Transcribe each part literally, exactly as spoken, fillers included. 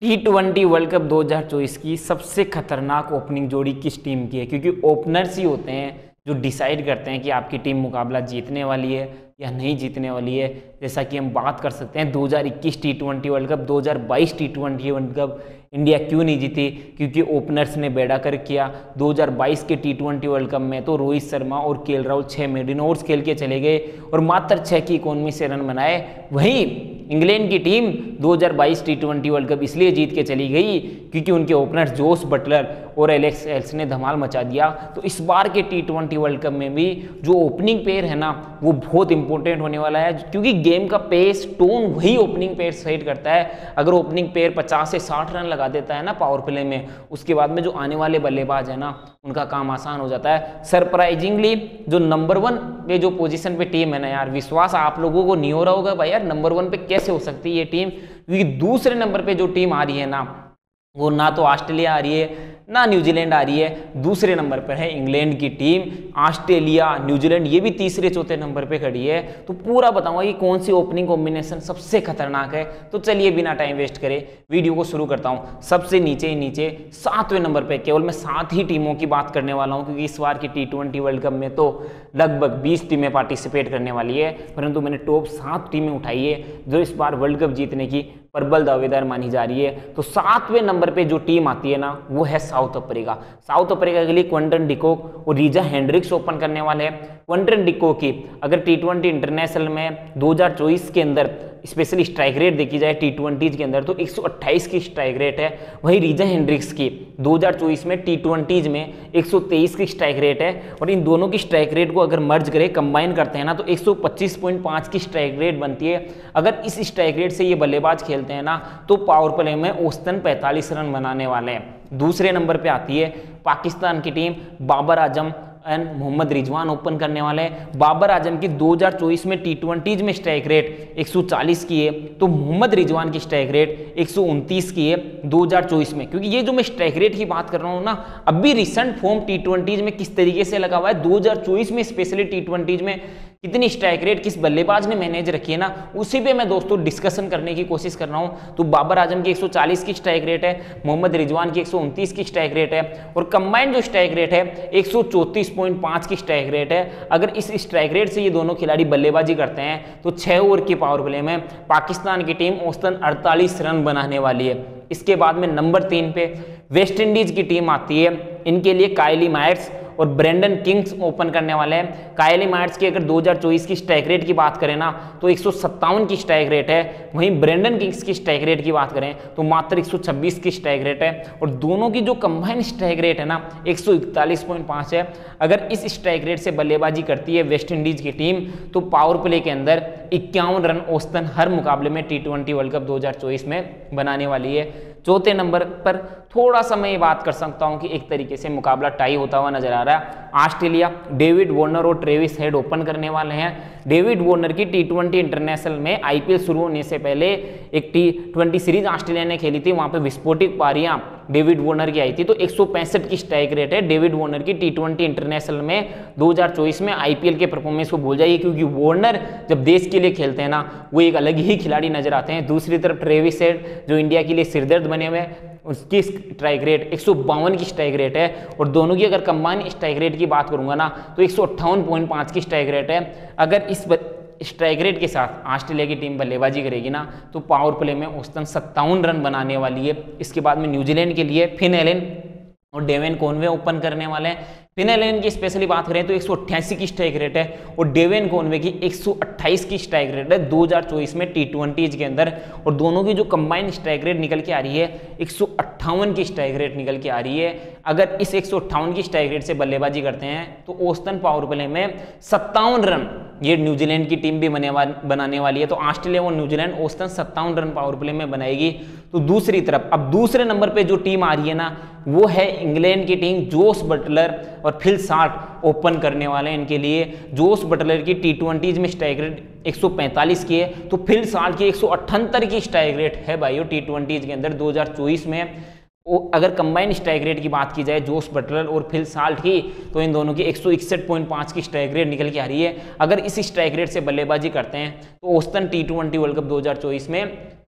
T twenty world cup दो हज़ार चौबीस की सबसे खतरनाक ओपनिंग जोड़ी किस टीम की है, क्योंकि ओपनर्स ही होते हैं जो डिसाइड करते हैं कि आपकी टीम मुकाबला जीतने वाली है या नहीं जीतने वाली है। जैसा कि हम बात कर सकते हैं दो हज़ार इक्कीस टी ट्वेंटी वर्ल्ड कप, दो हज़ार बाईस T twenty world cup India क्यों नहीं जीती, क्योंकि ओपनर्स ने बेड़ा कर किया। दो हज़ार बाईस के टी ट्वेंटी वर्ल्ड कप में तो रोहित शर्मा और के एल राहुल छः मेडिन ओवर्स खेल के चले गए और मात्र छः की इकोनॉमी से रन बनाए। वहीं इंग्लैंड की टीम दो हज़ार बाईस टी ट्वेंटी वर्ल्ड कप इसलिए जीत के चली गई क्योंकि उनके ओपनर्स जोस बटलर और एलेक्स हेल्स ने धमाल मचा दिया। तो इस बार के टी ट्वेंटी वर्ल्ड कप में भी जो ओपनिंग पेयर है ना वो बहुत इंपॉर्टेंट होने वाला है, क्योंकि गेम का पेस टोन वही ओपनिंग पेयर सेट करता है। अगर ओपनिंग पेयर पचास से साठ रन लगा देता है ना पावर प्ले में, उसके बाद में जो आने वाले बल्लेबाज है ना उनका काम आसान हो जाता है। सरप्राइजिंगली जो नंबर वन पे जो पोजीशन पे टीम है ना यार, विश्वास आप लोगों को नहीं हो रहा होगा भाई यार नंबर वन पे कैसे हो सकती है ये टीम, क्योंकि दूसरे नंबर पे जो टीम आ रही है ना वो ना तो ऑस्ट्रेलिया आ रही है ना न्यूजीलैंड आ रही है, दूसरे नंबर पर है इंग्लैंड की टीम। ऑस्ट्रेलिया न्यूजीलैंड ये भी तीसरे चौथे नंबर पे खड़ी है। तो पूरा बताऊंगा कि कौन सी ओपनिंग कॉम्बिनेशन सबसे खतरनाक है। तो चलिए बिना टाइम वेस्ट करे वीडियो को शुरू करता हूं। सबसे नीचे ही नीचे सातवें नंबर पे केवल मैं सात ही टीमों की बात करने वाला हूं, क्योंकि इस बार की टी ट्वेंटी वर्ल्ड कप में तो लगभग बीस टीमें पार्टिसिपेट करने वाली है, परंतु मैंने टॉप सात टीमें उठाई है जो इस बार वर्ल्ड कप जीतने की प्रबल दावेदार मानी जा रही है। तो सातवें नंबर पे जो टीम आती है ना वो है साउथ अफ्रीका। साउथ अफ्रीका के लिए क्विंटन डिकॉक और रीजा हेंड्रिक्स ओपन करने वाले हैं। क्विंटन डिकॉक की अगर टी ट्वेंटी इंटरनेशनल में दो हज़ार चौबीस के अंदर स्पेशली स्ट्राइक रेट देखी जाए टी ट्वेंटीज के अंदर तो एक सौ अट्ठाईस की स्ट्राइक रेट है। वहीं रीजा हेंड्रिक्स की दो हज़ार चौबीस में टी ट्वेंटीज में एक सौ तेईस की स्ट्राइक रेट है। और इन दोनों की स्ट्राइक रेट को अगर मर्ज करें, कंबाइन करते हैं ना, तो एक सौ पच्चीस पॉइंट पाँच की स्ट्राइक रेट बनती है। अगर इस स्ट्राइक रेट से ये बल्लेबाज खेलते हैं ना तो पावर प्ले में औसतन पैंतालीस रन बनाने वाले हैं। दूसरे नंबर पे आती है पाकिस्तान की team. Babar Azam and Mohammad Rizwan open करने वाले हैं। बाबर आजम की दो हज़ार चौबीस में टी ट्वेंटीज में स्ट्राइक रेट एक सौ चालीस की है, तो मोहम्मद रिजवान की स्ट्राइक रेट एक सौ उनतीस की है दो हज़ार चौबीस में। क्योंकि ये जो मैं स्ट्राइक रेट की बात कर रहा हूँ ना, अभी रिसेंट फॉर्म टी ट्वेंटीज में किस तरीके से लगा हुआ है, दो हज़ार चौबीस में स्पेशली टी ट्वेंटीज में कितनी स्ट्राइक रेट किस बल्लेबाज ने मैनेज रखी है ना, उसी पे मैं दोस्तों डिस्कशन करने की कोशिश कर रहा हूं। तो बाबर आजम की एक सौ चालीस की स्ट्राइक रेट है, मोहम्मद रिजवान की एक सौ उनतीस की स्ट्राइक रेट है, और कंबाइंड जो स्ट्राइक रेट है एक सौ चौंतीस पॉइंट पाँच की स्ट्राइक रेट है। अगर इस स्ट्राइक रेट से ये दोनों खिलाड़ी बल्लेबाजी करते हैं तो छह ओवर की पावर प्ले में पाकिस्तान की टीम औसतन अड़तालीस रन बनाने वाली है। इसके बाद में नंबर तीन पे वेस्ट इंडीज की टीम आती है। इनके लिए कायली मायर्स और ब्रेंडन किंग्स ओपन करने वाले हैं। कायली मायर्स की अगर दो हज़ार चौबीस की स्ट्राइक रेट की बात करें ना तो एक सौ सत्तावन की स्ट्राइक रेट है। वहीं ब्रेंडन किंग्स की स्ट्राइक रेट की बात करें तो मात्र एक सौ छब्बीस की स्ट्राइक रेट है, और दोनों की जो कंबाइंड स्ट्राइक रेट है ना एक सौ इकतालीस पॉइंट पाँच है। अगर इस स्ट्राइक रेट से बल्लेबाजी करती है वेस्ट इंडीज की टीम तो पावर प्ले के अंदर इक्यावन रन औसतन हर मुकाबले में टी ट्वेंटी वर्ल्ड कप दो हज़ार चौबीस में बनाने वाली है। चौथे नंबर पर थोड़ा सा मैं ये बात कर सकता हूं कि एक तरीके से मुकाबला टाई होता हुआ नजर आ रहा है। ऑस्ट्रेलिया डेविड वार्नर और ट्रेविस हेड ओपन करने वाले हैं। डेविड वार्नर की टी ट्वेंटी इंटरनेशनल में आईपीएल शुरू होने से पहले एक टी ट्वेंटी सीरीज ऑस्ट्रेलिया ने खेली थी, वहां पे विस्फोटक पारियां डेविड वार्नर की आई थी। तो एक सौ पैंसठ की स्ट्राइक रेट है डेविड वार्नर की टी ट्वेंटी इंटरनेशनल में दो हज़ार चौबीस में। आईपीएल के परफॉर्मेंस को भूल जाइए, क्योंकि वार्नर जब देश के लिए खेलते हैं ना वो एक अलग ही खिलाड़ी नजर आते हैं। दूसरी तरफ ट्रेविस हेड जो इंडिया के लिए सिरदर्द बने हुए हैं, उसकी स्ट्राइक रेट एक सौ बावन की स्ट्राइक रेट है, और दोनों की अगर कंबाइन स्ट्राइक रेट की बात करूंगा ना तो एक सौ अट्ठावन पॉइंट पाँच की स्ट्राइक रेट है। अगर इस स्ट्राइक रेट के साथ ऑस्ट्रेलिया की टीम बल्लेबाजी करेगी ना तो पावर प्ले में औसतन सत्तावन रन बनाने वाली है। इसके बाद में न्यूजीलैंड के लिए फिन एलन और डेवेन कॉनवे ओपन करने वाले हैं। फिन एलन की स्पेशली बात करें तो एक सौ अट्ठासी की स्ट्राइक रेट है, और डेवेन कॉनवे की एक सौ अट्ठाईस की स्ट्राइक रेट है दो हज़ार चौबीस में टी ट्वेंटीज के अंदर। और दोनों की जो कंबाइंड स्ट्राइक रेट निकल के आ रही है एक सौ अट्ठावन की स्ट्राइक रेट निकल के आ रही है। अगर इस एक सौ अट्ठावन की स्ट्राइक रेट से बल्लेबाजी करते हैं तो औसतन पावर प्ले में सत्तावन रन ये न्यूजीलैंड की टीम भी बने वा, बनाने वाली है। तो ऑस्ट्रेलिया और न्यूजीलैंड औसतन सत्तावन रन पावर प्ले में बनाएगी। तो दूसरी तरफ अब दूसरे नंबर पे जो टीम आ रही है ना वो है इंग्लैंड की टीम। जोस बटलर और फिल साल्ट ओपन करने वाले हैं इनके लिए। जोस बटलर की टी ट्वेंटीज में स्ट्राइक रेट एक सौ पैंतालीस की है, तो फिल साल्ट की एक सौ अठहत्तर की स्ट्राइक रेट है भाइयों टी ट्वेंटीज के अंदर दो हज़ार चौबीस में। अगर कंबाइंड स्ट्राइक रेट की बात की जाए जोस बटलर और फिल साल्ट की तो इन दोनों की एक सौ इकसठ पॉइंट पाँच की स्ट्राइक रेट निकल के आ रही है। अगर इस स्ट्राइक रेट से बल्लेबाजी करते हैं तो औसतन टी ट्वेंटी वर्ल्ड कप दो हज़ार चौबीस में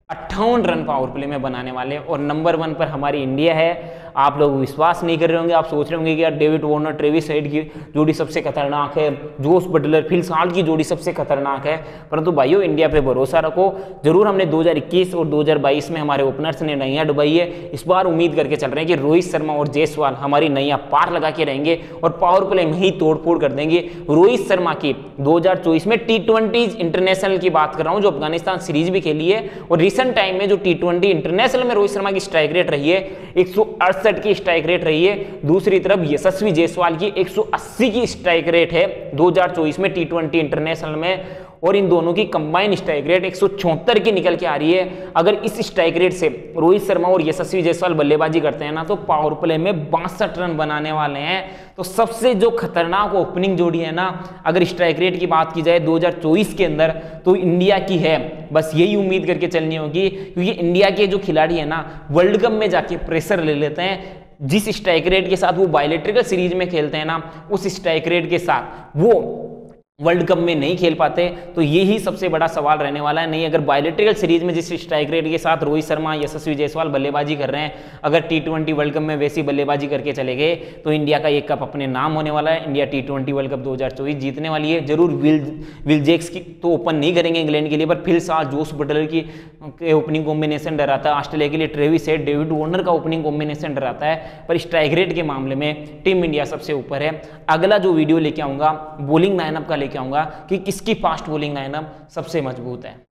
अट्ठावन रन पावर प्ले में बनाने वाले, और नंबर वन पर हमारी इंडिया है। आप लोग विश्वास नहीं कर रहे होंगे, आप सोच रहे होंगे कि यार डेविड वार्नर ट्रेविस हेड की जोड़ी सबसे खतरनाक है, जोस बटलर फिल साल्ट की जोड़ी सबसे खतरनाक है, परंतु भाइयों इंडिया पे भरोसा रखो। जरूर हमने दो हज़ार इक्कीस और दो हज़ार बाईस में हमारे ओपनर्स ने नैया डुबाई है, इस बार उम्मीद करके चल रहे हैं कि रोहित शर्मा और जायसवाल हमारी नैया पार लगा के रहेंगे और पावर प्ले में ही तोड़फोड़ कर देंगे। रोहित शर्मा की दो हज़ार चौबीस में टी ट्वेंटी इंटरनेशनल की बात कर रहा हूं, जो अफगानिस्तान सीरीज भी खेली है, और रिसेंट टाइम में जो टी ट्वेंटी इंटरनेशनल में रोहित शर्मा की स्ट्राइक रेट रही है एक सौ अड़सठ की स्ट्राइक रेट रही है। दूसरी तरफ यशस्वी जायसवाल की एक सौ अस्सी की स्ट्राइक रेट है दो हज़ार चौबीस में टी ट्वेंटी इंटरनेशनल में, और इन दोनों की कंबाइन स्ट्राइक रेट एक सौ चौहत्तर की निकल के आ रही है। अगर इस स्ट्राइक रेट से रोहित शर्मा और यशस्वी जायसवाल बल्लेबाजी करते हैं ना, तो पावर प्ले में बासठ रन बनाने वाले हैं। तो सबसे जो खतरनाक ओपनिंग जोड़ी है ना, अगर स्ट्राइक रेट की बात की जाए दो हज़ार चौबीस के अंदर, तो इंडिया की है। बस यही उम्मीद करके चलनी होगी, क्योंकि इंडिया के जो खिलाड़ी है ना, वर्ल्ड कप में जाके प्रेशर ले लेते हैं। जिस स्ट्राइक रेट के साथ वो बायलैटरल सीरीज में खेलते हैं ना, उस स्ट्राइक रेट के साथ वो वर्ल्ड कप में नहीं खेल पाते। तो ये ही सबसे बड़ा सवाल रहने वाला है। नहीं, अगर बायलैटरल सीरीज में जिस स्ट्राइक रेट के साथ रोहित शर्मा यशस्वी जायसवाल बल्लेबाजी कर रहे हैं, अगर टी ट्वेंटी वर्ल्ड कप में वैसी बल्लेबाजी करके चले गए, तो इंडिया का एक कप अपने नाम होने वाला है। India T twenty world cup दो हज़ार चौबीस जीतने वाली है। जरूर विल विल जैक्स की तो ओपन नहीं करेंगे इंग्लैंड के लिए, पर फिल साल जोस बटलर की ओपनिंग कॉम्बिनेशन डराता है। ऑस्ट्रेलिया के लिए ट्रेविस हेड, डेविड वार्नर का ओपनिंग कॉम्बिनेशन डराता है, पर स्ट्राइक रेट के मामले में टीम इंडिया सबसे ऊपर है। अगला जो वीडियो लेके आऊंगा बॉलिंग लाइनअप का लेके आऊंगा कि किसकी फास्ट बॉलिंग लाइनअप सबसे मजबूत है।